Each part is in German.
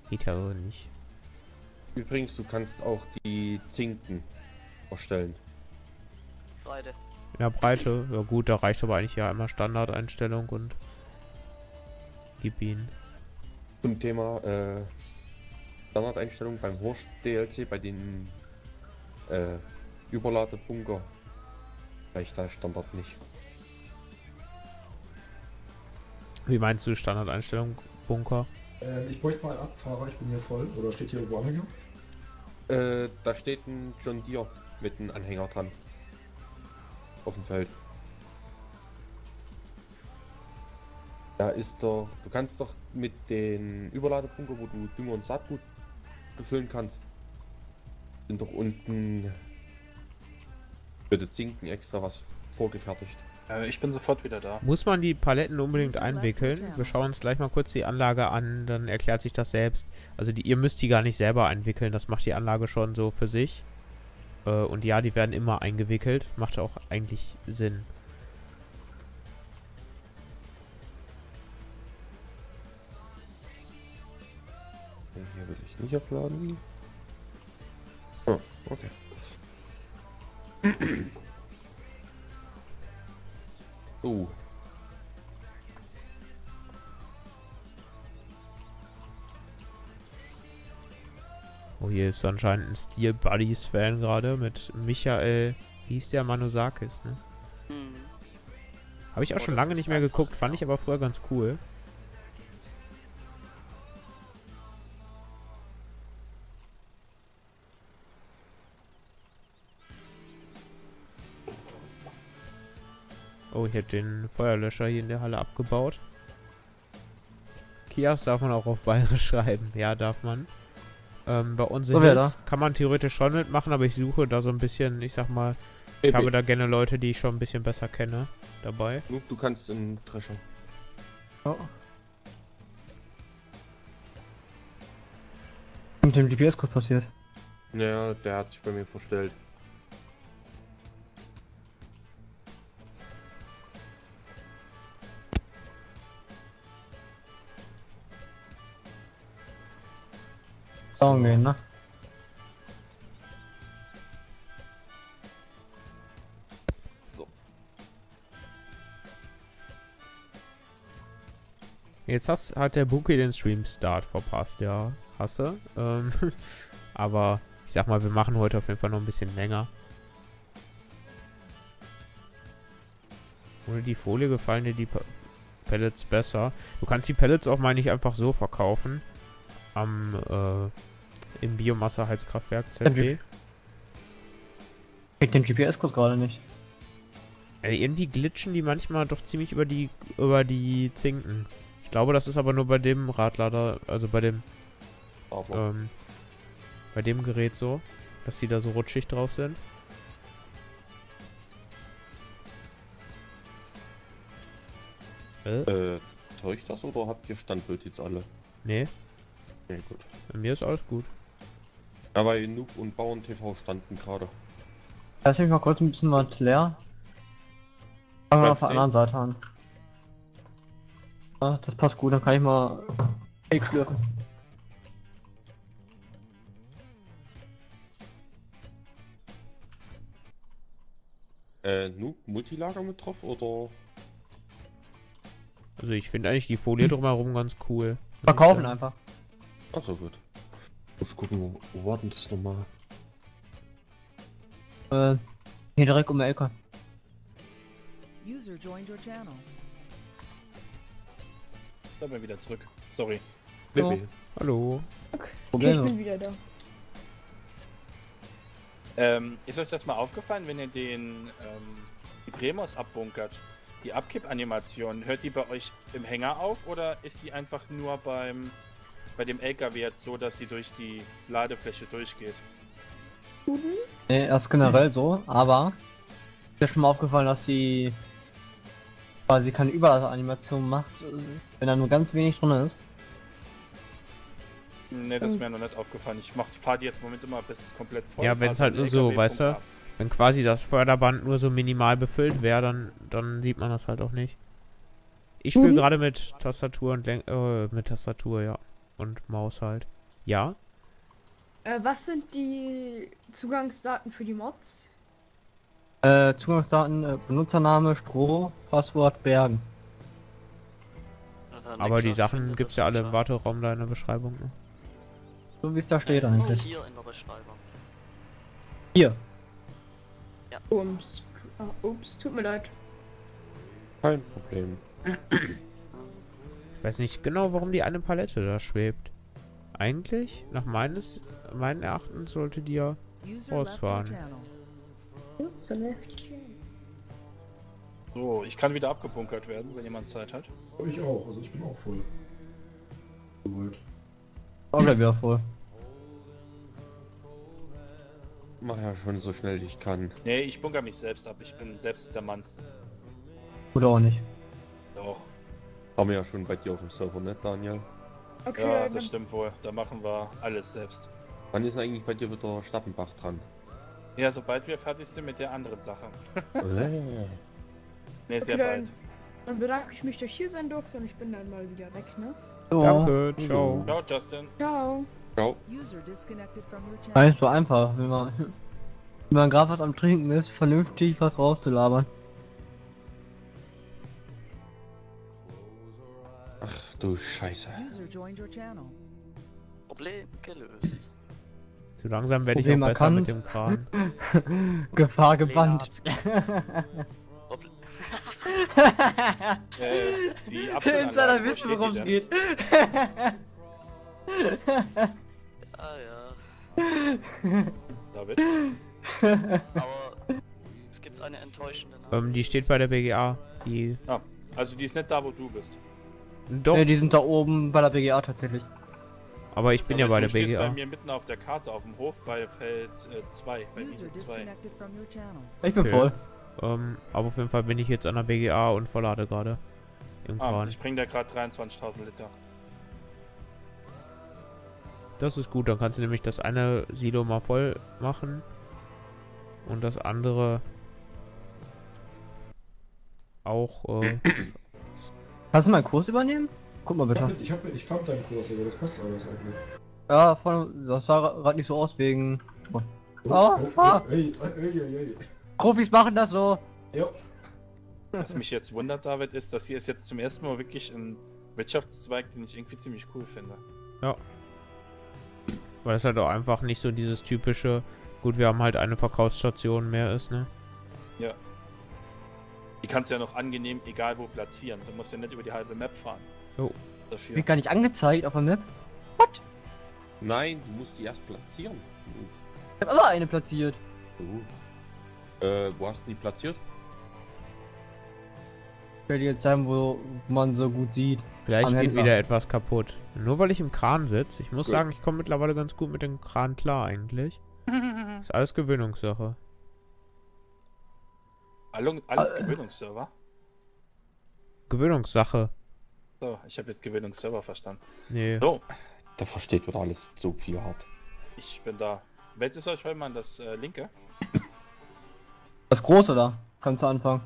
Geht ja so nicht. Übrigens, du kannst auch die Zinken erstellen. Breite. In der Breite, ja gut, da reicht aber eigentlich ja immer Standardeinstellung und gib ihn. Zum Thema Standardeinstellung beim Horst DLC, bei den Überladebunker. Reicht da Standard nicht. Wie meinst du Standardeinstellung, Bunker? Ich bräuchte mal einen Abfahrer, ich bin hier voll. Oder steht hier irgendwo Anhänger? Da steht ein John Deere mit einem Anhänger dran. Auf dem Feld. Da ist doch, du kannst doch mit den Überladebunker, wo du Dünger und Saatgut befüllen kannst, sind doch unten für die Zinken extra was vorgefertigt. Ich bin sofort wieder da. Muss man die Paletten unbedingt einwickeln? Wir schauen uns gleich mal kurz die Anlage an, dann erklärt sich das selbst. Also ihr müsst die gar nicht selber einwickeln, das macht die Anlage schon so für sich. Und ja, die werden immer eingewickelt, macht auch eigentlich Sinn. Hier will ich nicht aufladen. Oh, okay. So. Oh, hier ist anscheinend ein Steel Buddies Fan gerade mit Michael, wie hieß der, Manusakis, ne? Mhm. Habe ich auch Oh, schon das lange ist nicht mehr einfach, geguckt, fand ja. ich aber früher ganz cool. Oh, ich habe den Feuerlöscher hier in der Halle abgebaut. Kias darf man auch auf Bayerisch schreiben. Ja, darf man. Bei uns in Hills kann man theoretisch schon mitmachen, aber ich suche da so ein bisschen, ich sag mal, ich habe da gerne Leute, die ich schon ein bisschen besser kenne, dabei. Du kannst in Drescher. Oh. Mit dem GPS-Code passiert. Ja, der hat sich bei mir verstellt. Saugen gehen, ne? Jetzt hat der Buki den Stream-Start verpasst, ja. Hasse. Aber ich sag mal, wir machen heute auf jeden Fall noch ein bisschen länger. Ohne die Folie gefallen dir die Pellets besser. Du kannst die Pellets auch mal nicht einfach so verkaufen. Im Biomasse-Heizkraftwerk ZB. Ich den GPS-Code gerade nicht. Irgendwie glitschen die manchmal doch ziemlich über die Zinken. Ich glaube, das ist aber nur bei dem Radlader, also bei dem Gerät so, dass die da so rutschig drauf sind. Täuscht das oder habt ihr Standbild jetzt alle? Nee, Nee, gut. bei mir ist alles gut. Ja, weil Noob und Bauern TV standen gerade. Lass mich mal kurz ein bisschen was leer. Fangen wir auf der Okay. anderen Seite an. Ah, das passt gut, dann kann ich mal Fake schlürfen. Noob Multilager mit drauf oder? Also ich finde eigentlich die Folie drumherum ganz cool. Verkaufen einfach. Achso, gut. Muss gucken, wo war denn das nochmal? Hier direkt um die Ecke. User joined your channel. Da bin ich wieder zurück. Sorry. Ja. Bibi. Hallo. Okay, ich Probleme. bin wieder da. Ist euch das mal aufgefallen, wenn ihr die Bremos abbunkert? Die Abkippanimation, hört die bei euch im Hänger auf oder ist die einfach nur bei dem LKW jetzt so, dass die durch die Ladefläche durchgeht? Nee, erst generell so, aber ist dir schon mal aufgefallen, dass die quasi keine Überlassanimation macht, wenn da nur ganz wenig drin ist. Ne, das ist mir noch nicht aufgefallen. Ich fahre die jetzt im Moment immer bis komplett voll. Ja, wenn es fahr halt den nur so, LKW weißt du, Punkt ab. wenn quasi das Förderband nur so minimal befüllt wäre, dann sieht man das halt auch nicht. Ich spiele gerade mit Tastatur und mit Tastatur, ja. Und Maus halt. Ja, Was sind die Zugangsdaten für die Mods? Zugangsdaten, Benutzername, Stroh, Passwort, Bergen. aber die Sachen gibt's ja alle im Warteraum da in der Beschreibung. Ne? So wie es da steht Das ist eigentlich. hier in der Beschreibung. Hier. Ups, tut mir leid. Kein Problem. Ich weiß nicht genau, warum die eine Palette da schwebt. Eigentlich, nach meinen Erachtens, sollte die ja User Ausfahren. left your channel. So, ne? So, ich kann wieder abgebunkert werden, wenn jemand Zeit hat. Ich auch, also ich bin auch voll. Soweit. Auch gleich wieder voll. Mach ja schon so schnell ich kann. Nee, ich bunker mich selbst ab. Ich bin selbst der Mann. Oder auch nicht. Doch. Haben wir ja schon bei dir auf dem Server, ne, Daniel? Okay, Ja, dann- das stimmt wohl. Da machen wir alles selbst. Wann ist eigentlich bei dir wieder Stappenbach dran? Ja, sobald wir fertig sind mit der anderen Sache. Nee, sehr Okay, bald. dann bedanke ich mich, dass ich hier sein durfte und ich bin dann mal wieder weg, ne? So. Danke, ciao. Ciao, Justin. Ciao. Ciao. User disconnected from your channel. Eigentlich so einfach, wenn man gerade was am Trinken ist, vernünftig was rauszulabern. Ach du Scheiße. User joined your channel. Problem gelöst. Zu langsam werde ich Problem auch besser erkannt. mit dem Kran. Gefahr gebannt. Problem. Die In seiner Apfelanlage, wo Witze, steht die worum es denn? geht. Ah ja. David? Aber es gibt eine enttäuschende Nachricht. Die steht bei der BGA. Die. Ah, also die ist nicht da, wo du bist. Doch, Ne, die sind da oben bei der BGA tatsächlich. aber ich bin ja Aber bei du der stehst bei BGA. mir mitten auf der Karte auf dem Hof bei Feld 2, bei User Wiese 2. disconnected from your channel. Ich bin Okay. voll. Aber auf jeden Fall bin ich jetzt an der BGA und verlade gerade. Im Ah, Kran. ich bring da gerade 23.000 Liter. Das ist gut, dann kannst du nämlich das eine Silo mal voll machen. Und das andere auch, Kannst du meinen Kurs übernehmen? Guck mal bitte. Ich fand deinen Kurs, aber das kostet alles eigentlich. Ja, das sah gerade nicht so aus wegen. Ah. Ey, ey, ey, ey. Profis machen das so. Ja. Was mich jetzt wundert, David, ist, dass hier ist jetzt zum ersten Mal wirklich ein Wirtschaftszweig, den ich irgendwie ziemlich cool finde. weil es halt auch einfach nicht so dieses typische, gut, wir haben halt eine Verkaufsstation mehr ist, ne? Die kannst du ja noch angenehm, egal wo, platzieren. Du musst ja nicht über die halbe Map fahren. Jo. Dafür. Wird gar nicht angezeigt auf der Map. Nein, du musst die erst platzieren. Ich hab aber eine platziert. Wo hast du die platziert? Ich werde jetzt sagen, wo man so gut sieht. Vielleicht Am geht Händler. wieder etwas kaputt. Nur weil ich im Kran sitze. Ich muss Gut. sagen, ich komme mittlerweile ganz gut mit dem Kran klar eigentlich. Ist alles Gewöhnungssache. Alles Gewöhnungsserver? Gewöhnungssache. So, ich habe jetzt Gewöhnungsserver verstanden. Nee. So, Da versteht wieder alles so viel hart. ich bin da. Welches euch mal das linke? Das große da. Kannst du anfangen.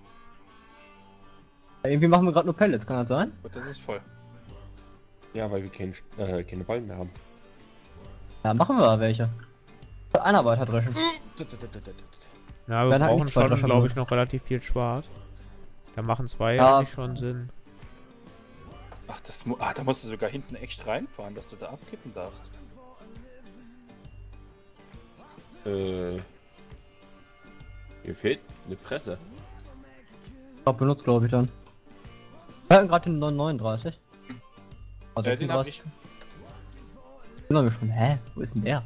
Ja, irgendwie machen wir gerade nur Pellets, kann das sein? Gut, das ist voll. Ja, weil wir keine Ballen mehr haben. Ja, machen wir welche. Einarbeiter dreschen. Na, wir Dann halt brauchen nicht zwei schon, Löcher glaube ich, benutzt. noch relativ viel Schwarz. Da machen zwei Ja. eigentlich schon Sinn. Ach, da musst du sogar hinten echt reinfahren, dass du da abkippen darfst. Mir fehlt eine Presse. Hab benutzt, glaube ich dann. Wir hatten gerade den 939. Also Den hab ich. Den haben wir schon. Hä? Wo ist denn der?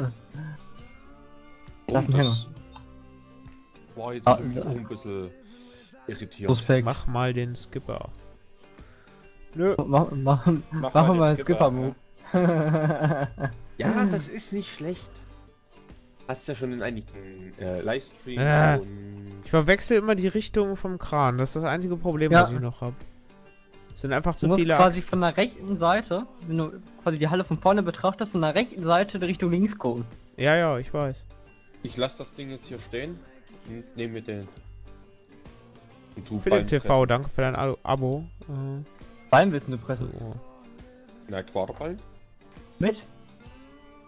Lass ihn das hängen. war jetzt Ah, irgendwie ja. auch ein bisschen irritiert. Suspekt. Mach mal den Skipper. Nö. Machen wir mal den einen Skipper-Move. Ja, das ist nicht schlecht. Hast ja schon in einigen Livestreams und... Ich verwechsel immer die Richtung vom Kran. Das ist das einzige Problem, Ja. was ich noch habe. Es sind einfach Du zu musst viele quasi Achsen. von der rechten Seite, wenn du quasi die Halle von vorne betrachtest, von der rechten Seite in Richtung links gucken. Ja, ja, ich weiß. Ich lasse das Ding jetzt hier stehen und nehme mir den... und tu Philipp Ballen TV, pressen. danke für dein Abo. Beim willst du pressen? So. Na, Quaderballen? Mit?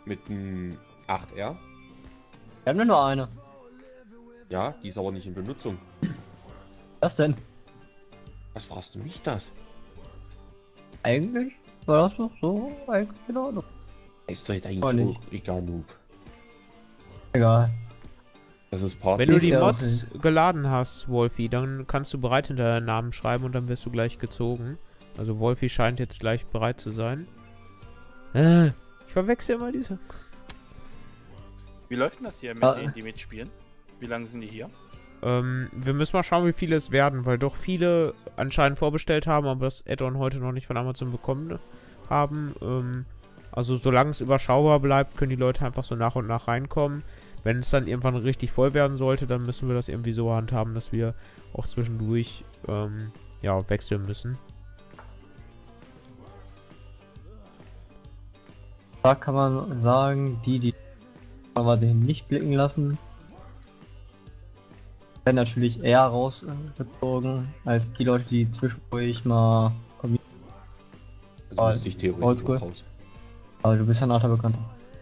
Mit einem 8R. Wir haben nur eine. Ja, die ist aber nicht in Benutzung. Was denn? Was warst du nicht das? Eigentlich war das doch so eigentlich in Ordnung. Ist doch eigentlich Oh, nicht. auch egal, Noob. Egal. Das ist Part. Wenn du Ist die ja auch Mods geladen hast, Wolfi, dann kannst du bereit hinter deinen Namen schreiben und dann wirst du gleich gezogen. Also Wolfi scheint jetzt gleich bereit zu sein. Ich verwechsel immer diese. Wie läuft denn das hier mit denen, die mitspielen? Wie lange sind die hier? Wir müssen mal schauen, wie viele es werden, weil doch viele anscheinend vorbestellt haben, aber das Add-on heute noch nicht von Amazon bekommen haben. Also solange es überschaubar bleibt, können die Leute einfach so nach und nach reinkommen. Wenn es dann irgendwann richtig voll werden sollte, dann müssen wir das irgendwie so handhaben, dass wir auch zwischendurch ja, wechseln müssen. Da kann man sagen, die aber den nicht blicken lassen, werden natürlich eher rausgezogen, als die Leute, die zwischendurch mal kommen. Also müsste ich theoretisch Oldschool. auch raus. Aber du bist ja nachher bekannt.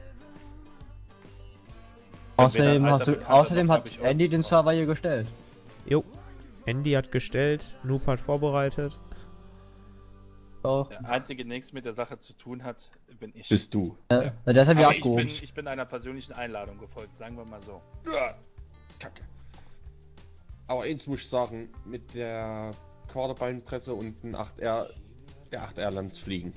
Außerdem, alter hast du, Bekannter, außerdem doch hat hab ich Andy den Orts- Server hier gestellt. Jo. Andy hat gestellt, Noob hat vorbereitet. Auch. Der einzige, der nichts mit der Sache zu tun hat, bin ich. Bist du. Der ist ja wieder Aber abgehoben. ich bin einer persönlichen Einladung gefolgt, sagen wir mal so. Kacke. Aber eins muss ich sagen, mit der Quaderbeinpresse und ein 8R, der 8R lernt fliegen.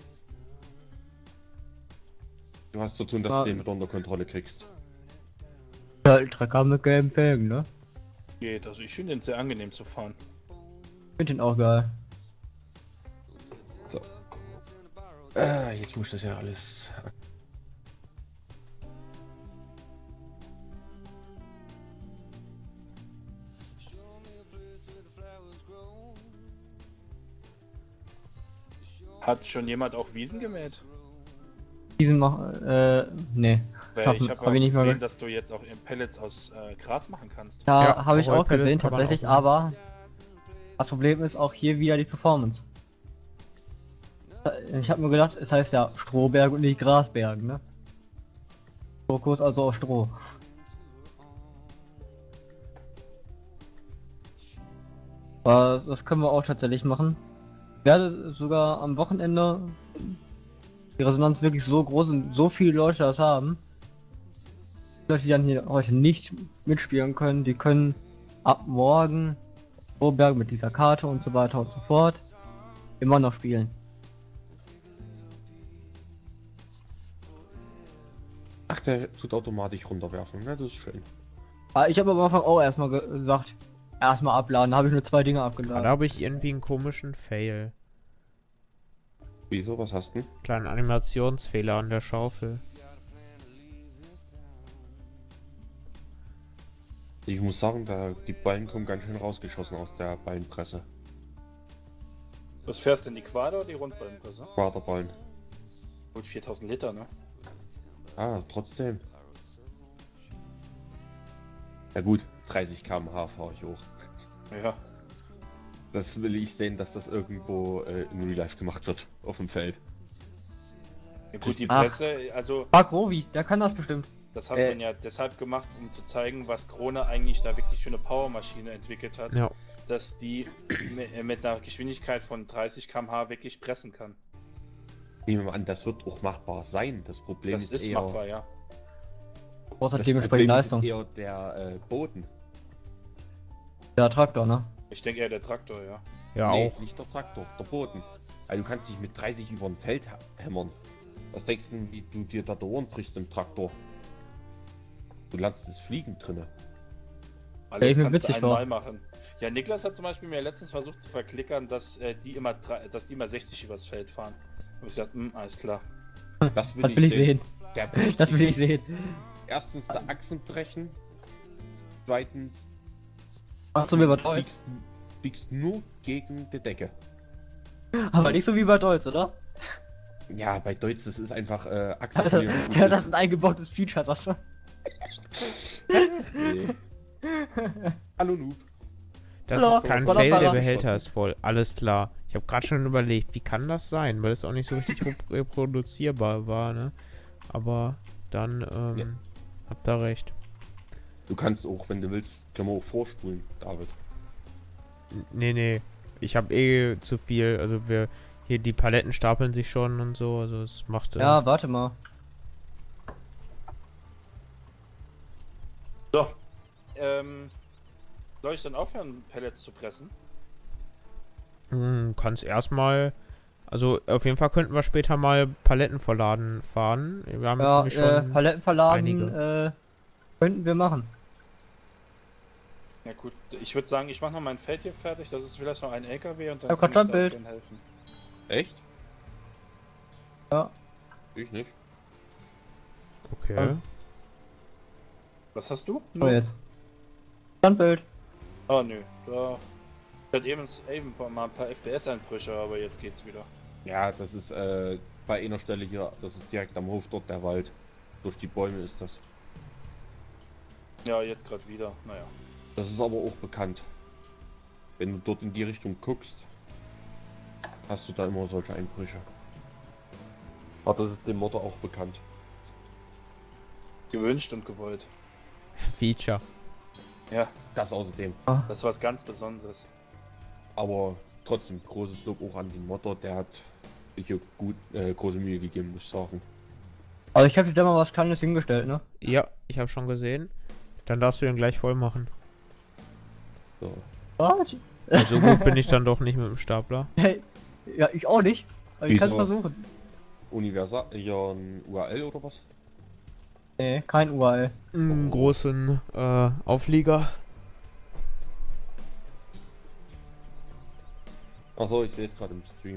Du hast zu tun, dass du den mit unter Kontrolle kriegst. Ja, Trecker mit gelben Felgen, ne? Geht, also ich finde den sehr angenehm zu fahren. Find den auch geil. Jetzt muss das ja alles. Hat schon jemand auch Wiesen gemäht? Diesen nee. Weil ich habe hab auch ich nicht mal gesehen, ge- dass du jetzt auch Pellets aus Gras machen kannst. Ja, Ja, habe ich auch Rollpellets gesehen, kann man tatsächlich, auch machen. aber das Problem ist auch hier wieder die Performance. Ich habe mir gedacht, es heißt ja Strohberg und nicht Grasberg, ne? Fokus also auf Stroh. Aber das können wir auch tatsächlich machen. Ich werde sogar am Wochenende die Resonanz wirklich so groß und so viele Leute das haben. Leute, die dann hier heute nicht mitspielen können, die können ab morgen Strohberg mit dieser Karte und so weiter und so fort immer noch spielen. Ach, der tut automatisch runterwerfen, ne? Das ist schön. Aber ich habe am Anfang auch erstmal gesagt, erstmal abladen, da habe ich nur 2 Dinge abgeladen. Da habe ich irgendwie einen komischen Fail. Wieso, was hast du? Kleinen Animationsfehler an der Schaufel. Ich muss sagen, die Ballen kommen ganz schön rausgeschossen aus der Ballenpresse. Was fährst du denn, die Quader oder die Rundballenpresse? Quaderballen. Gut, 4000 Liter, ne? Ah, trotzdem. Ja gut, 30 km/h fahre ich hoch. Ja. Das will ich sehen, dass das irgendwo in Real Life gemacht wird, auf dem Feld. Ja, gut, die Ach. Presse, also Mark Rovi, der kann das bestimmt. das hat man ja deshalb gemacht, um zu zeigen, was Krone eigentlich da wirklich für eine Powermaschine entwickelt hat. Ja. Dass die mit einer Geschwindigkeit von 30 km/h wirklich pressen kann. Nehmen wir mal an, das wird auch machbar sein. Das Problem Das ist eher, machbar, ja. Brauchst halt das dementsprechend Problem Leistung. ist eher der Boden. Der Traktor, ne? Ich denke eher der Traktor, ja. Ja, Nee, auch. nicht der Traktor, der Boden. Also du kannst dich mit 30 über ein Feld hämmern. Was denkst du, wie du dir da Ohren brichst im Traktor? Du landest das Fliegen drinne. Alles ich mir kannst du witzig einmal war. machen. Ja, Niklas hat zum Beispiel mir letztens versucht zu verklickern, dass die immer 60 übers Feld fahren. Und ich sagte, alles klar. Das Das will ich sehen. Der Das will ich sehen. Erstens der Achsen brechen. Zweitens Machst du wie bei Deutz? fliegst nur gegen die Decke. Aber nicht so wie bei Deutz, oder? Ja, bei Deutsch, das ist einfach Also, Akzeptieren. das ist ein eingebautes Feature, sagst du? Nee. Hallo Noob. Das Hallo, ist kein voller Fail, der Baller. Behälter ist voll. Alles klar. Ich habe gerade schon überlegt, wie kann das sein? Weil es auch nicht so richtig reproduzierbar war, ne? Aber dann Ja. habt ihr recht. Du kannst auch, wenn du willst, können wir auch vorspulen, David. Nee. Ich habe eh zu viel. Also hier die Paletten stapeln sich schon und so. Also es macht. Ja, warte mal. So. Soll ich dann aufhören, Pellets zu pressen? Kannst erstmal. Also auf jeden Fall könnten wir später mal Paletten verladen fahren. Wir haben jetzt Ja, nämlich schon Paletten verladen, einige. könnten wir machen. Ja gut, ich würde sagen, ich mache noch mein Feld hier fertig. Das ist vielleicht noch ein LKW und dann Ja, kann ich da Kartoffelbild. gerne helfen. Echt? Ja. Ich nicht. Okay. Was hast du? So jetzt. Standbild. Oh nö, da hat eben mal ein paar FPS-Einbrüche, aber jetzt geht's wieder. Ja, das ist bei einer Stelle hier, das ist direkt am Hof dort der Wald. Durch die Bäume ist das. Ja, jetzt gerade wieder. Naja. Das ist aber auch bekannt. Wenn du dort in die Richtung guckst, hast du da immer solche Einbrüche. Aber das ist dem Modder auch bekannt. Gewünscht und gewollt. Feature. Ja, Das außerdem. das ist was ganz Besonderes. Aber trotzdem großes Lob auch an den Modder, der hat sich hier gut große Mühe gegeben, muss ich sagen. Also ich habe dir da mal was Kleines hingestellt, ne? Ja, ich habe schon gesehen. Dann darfst du den gleich voll machen. So. Was? So gut bin ich dann doch nicht mit dem Stapler. Hey, ja, ich auch nicht. Aber ich kann es Wieso? versuchen. Universal, ja, ein URL oder was? Nee, kein URL. Einen großen Auflieger. Achso, ich sehe es gerade im Stream.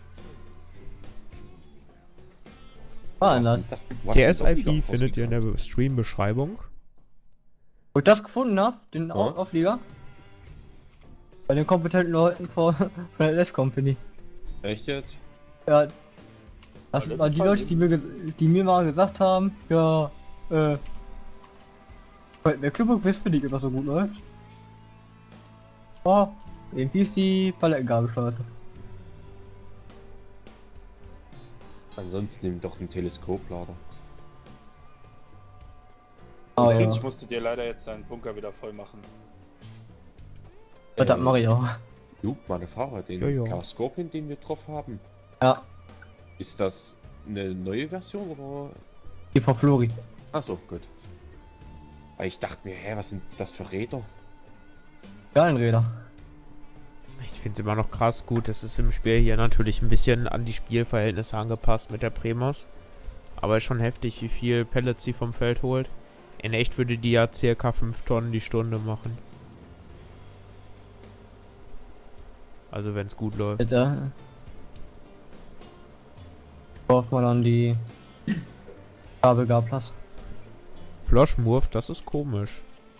War anders. TS-IP findet ihr in der Stream-Beschreibung. Wo ich das gefunden habe, den Ja. Auflieger. Bei den kompetenten Leuten von der LS Company. Echt jetzt? Ja. Das Alle waren die gefallen? Leute, die mir mal gesagt haben, ja, der Club-Quiz finde ich immer so gut läuft. Oh, irgendwie ist die Palettengabe scheiße. Ansonsten nimm doch einen Teleskoplader. Ah ja, Ich musste dir leider jetzt deinen Bunker wieder voll machen. das mache ich auch. Du, meine Fahrer, den Ja, ja. Car Scorpion, den wir drauf haben. Ja, Ist das eine neue Version oder? die Frau Flori. Achso, gut. Weil ich dachte mir, hä, was sind das für Räder? Gallenräder. Ich finde es immer noch krass gut. Das ist im Spiel hier natürlich ein bisschen an die Spielverhältnisse angepasst mit der Primus. Aber ist schon heftig, wie viel Pellets sie vom Feld holt. In echt würde die ja circa 5 Tonnen die Stunde machen. Also wenn es gut läuft. Bitte. Braucht man dann die Kabelgabelplatz. Floschmurf, das ist komisch.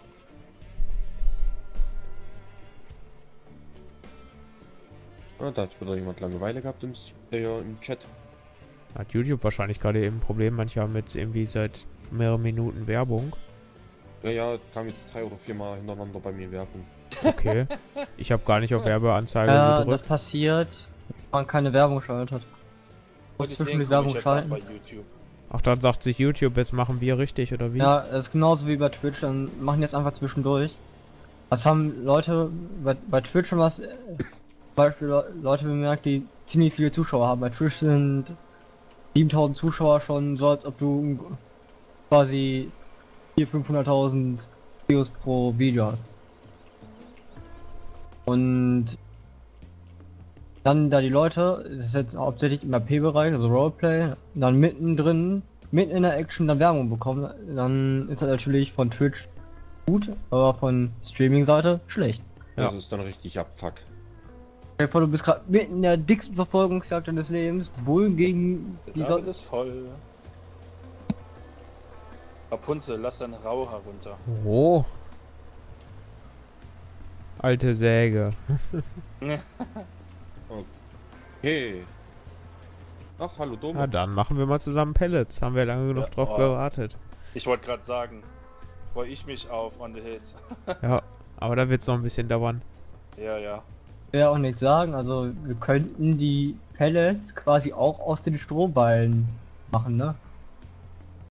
Ah, da hat wieder jemand Langeweile gehabt im Chat. Hat YouTube wahrscheinlich gerade eben ein Problem. Manche haben jetzt irgendwie seit mehreren Minuten Werbung. Ja, kam jetzt 3 oder 4 Mal hintereinander bei mir Werbung. Okay. Ich habe gar nicht auf Werbeanzeige Ja, das gedrückt. passiert, wenn man keine Werbung schaltet. Muss Deswegen zwischendurch guck Werbung ich jetzt auch schalten. bei YouTube. Ach, dann sagt sich YouTube, jetzt machen wir richtig, oder wie? Ja, das ist genauso wie bei Twitch, dann machen jetzt einfach zwischendurch. Das haben Leute bei Twitch schon was, Beispiel Leute bemerkt, die ziemlich viele Zuschauer haben. Bei Twitch sind 7000 Zuschauer schon so, als ob du quasi 400.000, 500.000 Views pro Video hast. Und dann da die Leute, das ist jetzt hauptsächlich im RP-Bereich, also Roleplay, dann mitten in der Action dann Werbung bekommen, dann ist das natürlich von Twitch gut, aber von Streaming-Seite schlecht. Ja. Das ist dann richtig Abfuck. Stell dir vor, du bist gerade mitten in der dicksten Verfolgungsjagd deines Lebens, Bullen gegen die Der David Leute. ist voll. Rapunzel, lass deinen Rau herunter. Oh. Alte Säge. Okay. Ach, hallo Dom. Na dann machen wir mal zusammen Pellets. Haben wir lange genug Ja, drauf oh. gewartet. Ich wollte gerade sagen, freue ich mich auf On the Hits. Ja, aber da wird es noch ein bisschen dauern. Ja, ja. Ich will auch nichts sagen, also wir könnten die Pellets quasi auch aus den Strohballen machen, ne?